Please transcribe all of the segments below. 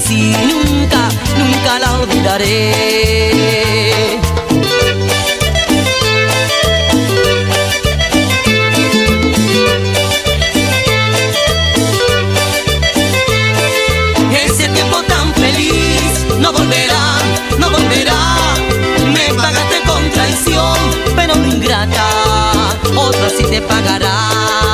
así nunca, nunca la olvidaré. Ese tiempo tan feliz no volverá, no volverá. Me pagaste con traición, pero no ingrata, otra sí te pagará.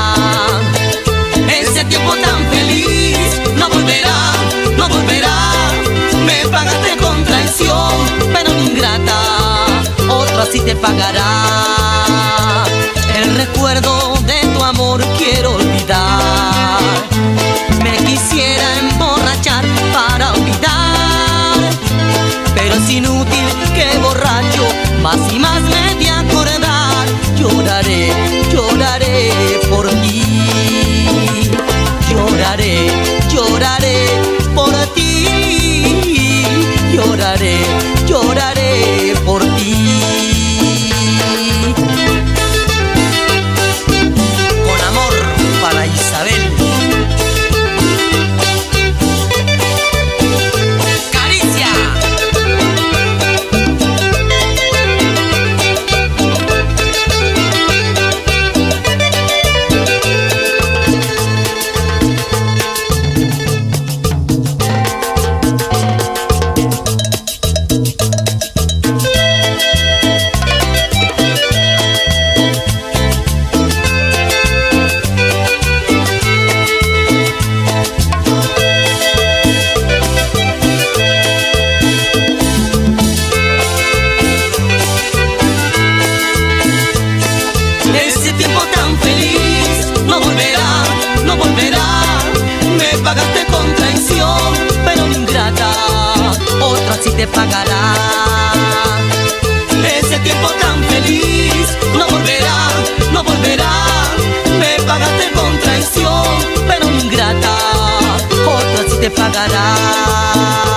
Ese tiempo tan feliz no volverá, no volverá. Me pagaste con traición, pero no ingrata, otra sí te pagará. El recuerdo de tu amor quiero olvidar. Me quisiera emborrachar para olvidar, pero es inútil que borracho más y más me de acordar. Lloraré, lloraré por ti. Lloraré, lloraré por ti. Lloraré, lloraré por ti. Con amor para Isabel. Ese tiempo tan feliz no volverá, no volverá. Me pagaste con traición, pero no ingrata, otra sí te pagará. Ese tiempo tan feliz no volverá, no volverá. Me pagaste con traición, pero no ingrata, otra sí te pagará.